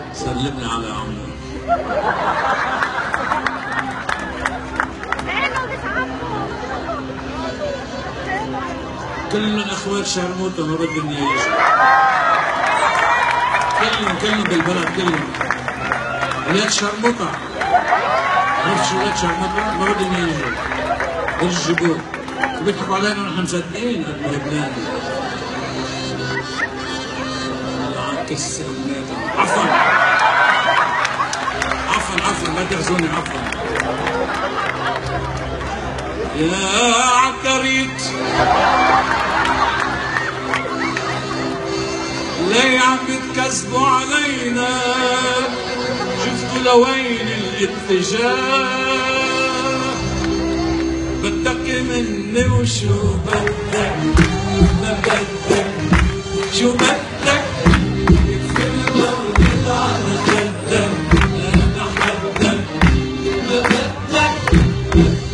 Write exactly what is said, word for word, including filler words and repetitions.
سلمني على عمو. كلهم اخوات شرموطه ما بدهم يعيشوا. كلهم كلهم بالبلد كلهم ولاد شرموطه. عرفت شو ولاد شرموطه؟ ما بدهم يجوا. بدهم يجيبوه وبيضحكوا علينا ونحن مصدقين قد ما لبناني. الله عم كسر ولادهم. عفوا عفوا عفوا لا تحزني عفوا. يا عكريت ليه عم بتكذبوا علينا؟ شفتوا لوين الاتجاه؟ بدك مني وشو بدك؟ ما بدك شو بدك؟ يكفي الورد على خدك. انا حدك ما بدك